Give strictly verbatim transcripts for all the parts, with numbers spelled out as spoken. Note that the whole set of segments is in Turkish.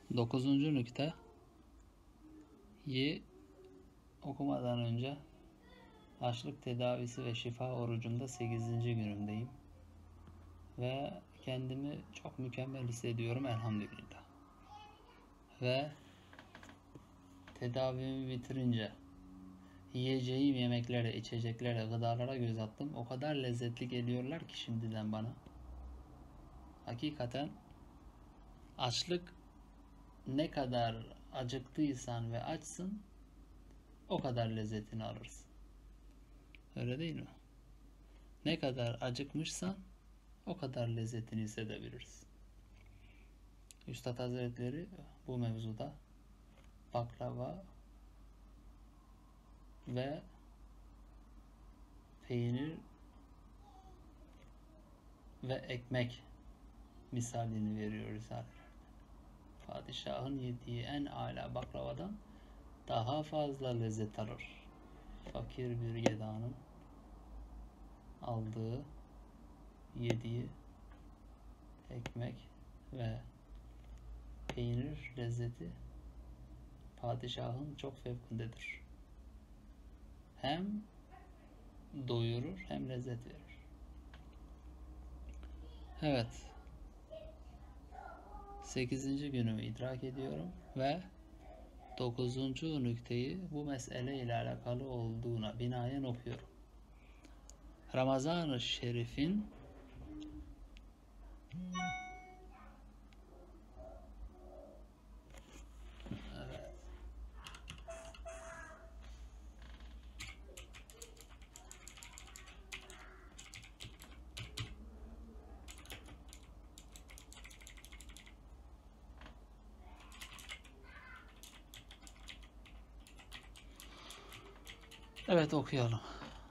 Dokuzuncu nükteyi okumadan önce açlık tedavisi ve şifa orucunda sekizinci günümdeyim. Ve kendimi çok mükemmel hissediyorum elhamdülillah. Ve tedavimi bitirince yiyeceğim yemeklere, içeceklere, gıdalara göz attım. O kadar lezzetli geliyorlar ki şimdiden bana. Hakikaten açlık, ne kadar acıktıysan ve açsın o kadar lezzetini alırsın. Öyle değil mi? Ne kadar acıkmışsan o kadar lezzetini hissedebilirsin. Üstad Hazretleri bu mevzuda baklava ve peynir ve ekmek misalini veriyor Risale'lerde. Padişahın yediği en âlâ baklavadan daha fazla lezzet alır fakir bir gedanın aldığı, yediği ekmek ve peynir lezzeti padişahın çok fevkindedir. Hem doyurur hem lezzet verir. Evet. Sekizinci günümü idrak ediyorum ve dokuzuncu nükteyi bu mesele ile alakalı olduğuna binaen okuyorum. Ramazan-ı Şerif'in evet. Evet, okuyalım.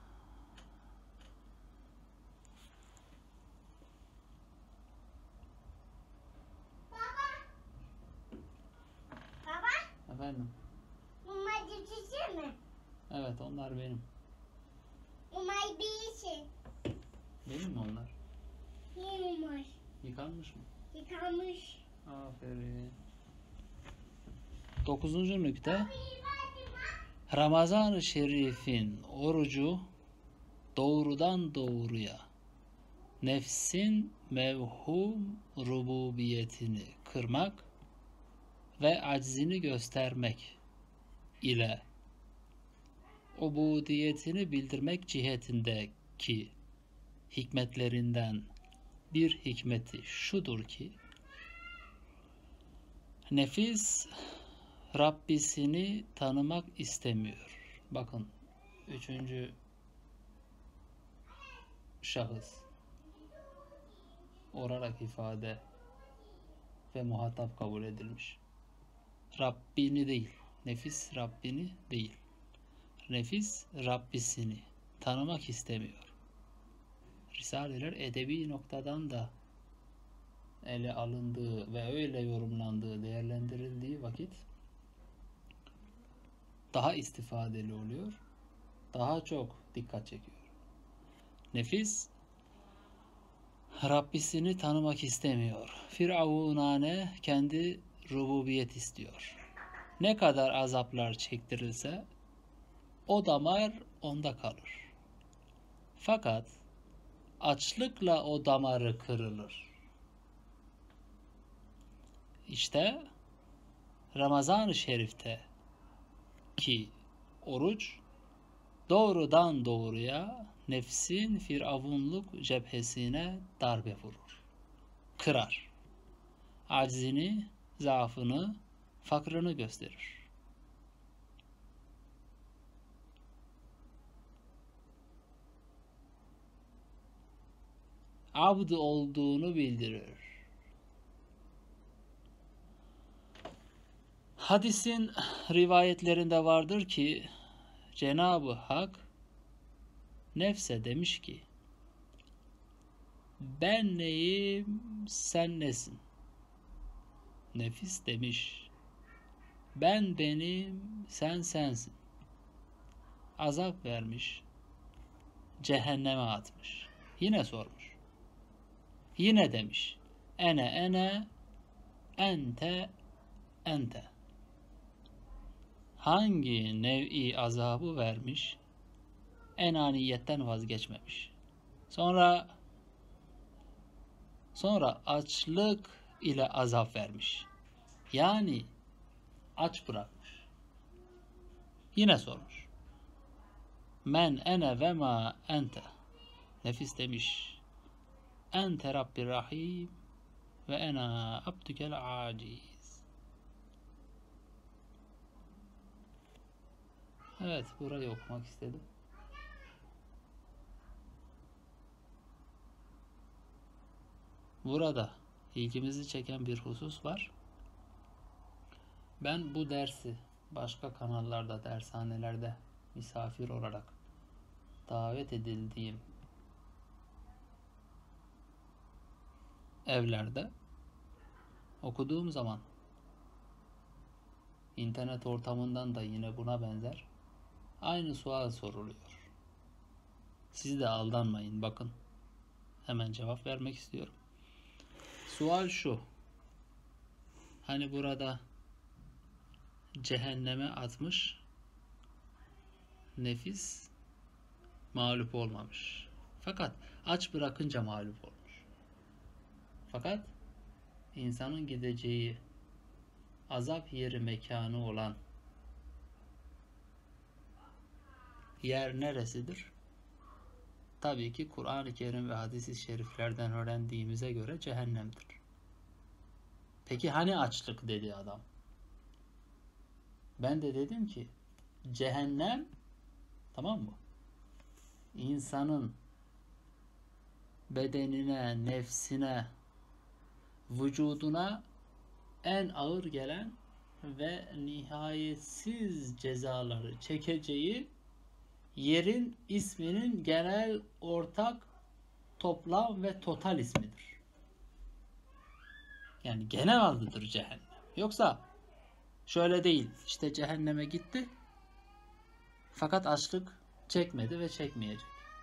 Efendim? Bunlar cücüsü mü? Evet, onlar benim. Bunlar birisi. Benim mi onlar? Yıkamış. Yıkanmış mı? Yıkamış. Aferin. Dokuzuncu nükte. Ramazan-ı Şerif'in orucu doğrudan doğruya nefsin mevhum rububiyetini kırmak ve aczini göstermek ile ubudiyetini bildirmek cihetindeki hikmetlerinden bir hikmeti şudur ki, nefis Rabbisini tanımak istemiyor. Bakın, üçüncü şahıs olarak ifade ve muhatap kabul edilmiş. Rabbini değil, nefis Rabbini değil. Nefis Rabbisini tanımak istemiyor. Risaleler edebi noktadan da ele alındığı ve öyle yorumlandığı, değerlendirildiği vakit daha istifadeli oluyor, daha çok dikkat çekiyor. Nefis Rabbisini tanımak istemiyor. Firavunane kendi rububiyet istiyor. Ne kadar azaplar çektirilse o damar onda kalır. Fakat açlıkla o damarı kırılır. İşte Ramazan-ı Şerif'te ki oruç doğrudan doğruya nefsin firavunluk cephesine darbe vurur. Kırar. Aczini, zaafını, fakrını gösterir. Abd olduğunu bildirir. Hadisin rivayetlerinde vardır ki Cenab-ı Hak nefse demiş ki, ben neyim, sen nesin? Nefis demiş, ben benim, sen sensin. Azap vermiş, cehenneme atmış. Yine sormuş. Yine demiş, ene ene, ente ente. Hangi nev'i azabı vermiş? Enaniyetten vazgeçmemiş. Sonra sonra açlık ile azap vermiş. Yani aç bırakmış. Yine sormuş. Men ene ve ma ente. Nefis demiş. Ente Rabbir Rahim ve ena abdükel aciz. Evet, burayı okumak istedim. Burada ilgimizi çeken bir husus var. Ben bu dersi başka kanallarda, dershanelerde misafir olarak davet edildiğim evlerde okuduğum zaman internet ortamından da yine buna benzer aynı sual soruluyor. Siz de aldanmayın, bakın. Hemen cevap vermek istiyorum. Sual şu. Hani burada cehenneme atmış nefis mağlup olmamış. Fakat aç bırakınca mağlup olmuş. Fakat insanın gideceği azap yeri mekanı olan yer neresidir? Tabii ki Kur'an-ı Kerim ve hadis-i şeriflerden öğrendiğimize göre cehennemdir. Peki hani açlık dedi adam. Ben de dedim ki cehennem, tamam mı? İnsanın bedenine, nefsine, vücuduna en ağır gelen ve nihayetsiz cezaları çekeceği yerin isminin genel, ortak, toplam ve total ismidir. Yani genel adıdır cehennem. Yoksa şöyle değil, işte cehenneme gitti fakat açlık çekmedi ve çekmeyecek.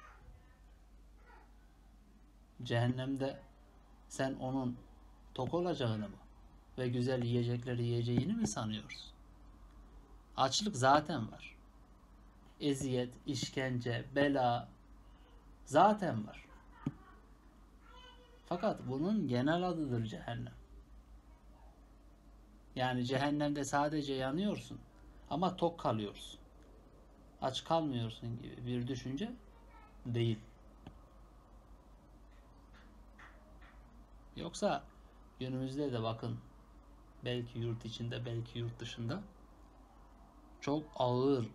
Cehennemde sen onun tok olacağını mı ve güzel yiyecekleri yiyeceğini mi sanıyorsun? Açlık zaten var. Eziyet, işkence, bela zaten var. Fakat bunun genel adıdır cehennem. Yani cehennemde sadece yanıyorsun ama tok kalıyorsun. Aç kalmıyorsun gibi bir düşünce değil. Yoksa günümüzde de bakın, belki yurt içinde belki yurt dışında çok ağır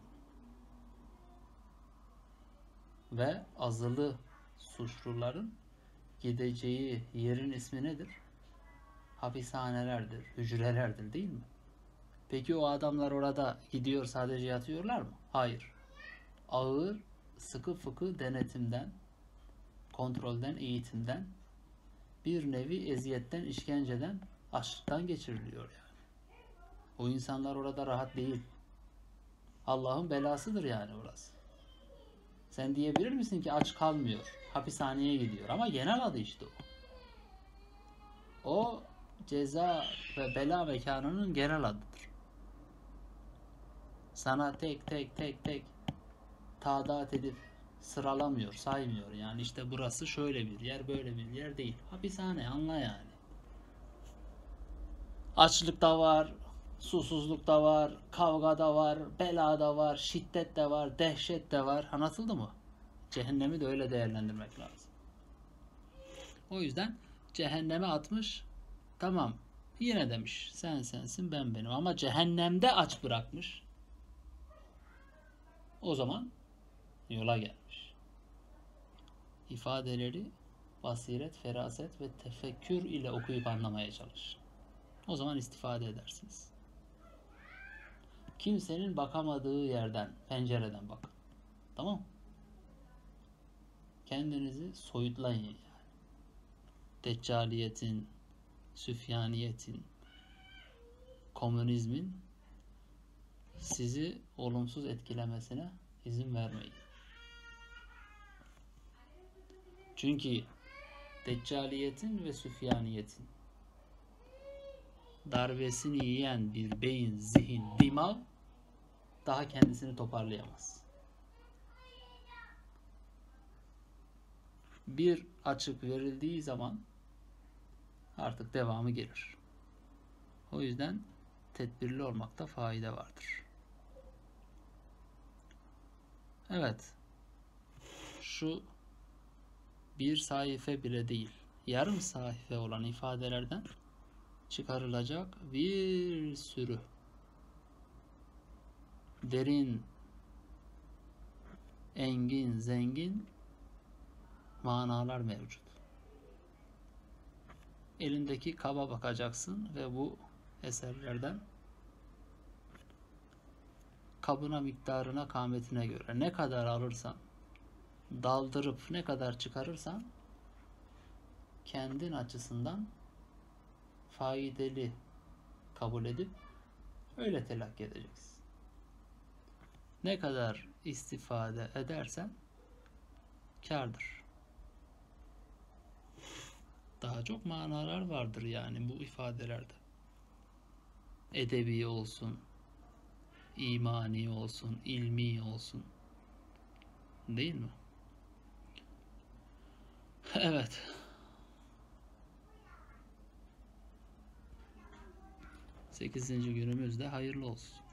ve azılı suçluların gideceği yerin ismi nedir? Hapishanelerdir, hücrelerdir, değil mi? Peki o adamlar orada gidiyor sadece yatıyorlar mı? Hayır. Ağır, sıkı fıkı denetimden, kontrolden, eğitimden, bir nevi eziyetten, işkenceden, açlıktan geçiriliyor yani. O insanlar orada rahat değil. Allah'ın belasıdır yani orası. Sen diyebilir misin ki aç kalmıyor, hapishaneye gidiyor, ama genel adı işte o. O ceza ve bela mekanının genel adıdır. Sana tek tek tek tek tadat edip sıralamıyor, saymıyor. Yani işte burası şöyle bir yer, böyle bir yer değil. Hapishane, anla yani. Açlık da var, susuzluk da var, kavga da var, bela da var, şiddet de var, dehşet de var. Anlatıldı mı? Cehennemi de öyle değerlendirmek lazım. O yüzden cehenneme atmış, tamam, yine demiş sen sensin ben benim, ama cehennemde aç bırakmış. O zaman yola gelmiş. İfadeleri basiret, feraset ve tefekkür ile okuyup anlamaya çalış. O zaman istifade edersiniz. Kimsenin bakamadığı yerden, pencereden bakın. Tamam? Kendinizi soyutlayın yani. Deccaliyetin, süfyaniyetin, komünizmin sizi olumsuz etkilemesine izin vermeyin. Çünkü deccaliyetin ve süfyaniyetin darbesini yiyen bir beyin, zihin, dimağ daha kendisini toparlayamaz. Bir açık verildiği zaman artık devamı gelir. O yüzden tedbirli olmakta fayda vardır. Evet. Şu bir sayfa bile değil, yarım sayfa olan ifadelerden çıkarılacak bir sürü derin, engin, zengin manalar mevcut. Elindeki kaba bakacaksın ve bu eserlerden kabına, miktarına, kâmetine göre ne kadar alırsan, daldırıp ne kadar çıkarırsan kendin açısından faydalı kabul edip öyle telakki edeceksin. Ne kadar istifade edersen kârdır. Daha çok manalar vardır yani bu ifadelerde. Edebi olsun, imani olsun, ilmi olsun. Değil mi? Evet. sekizinci günümüz de hayırlı olsun.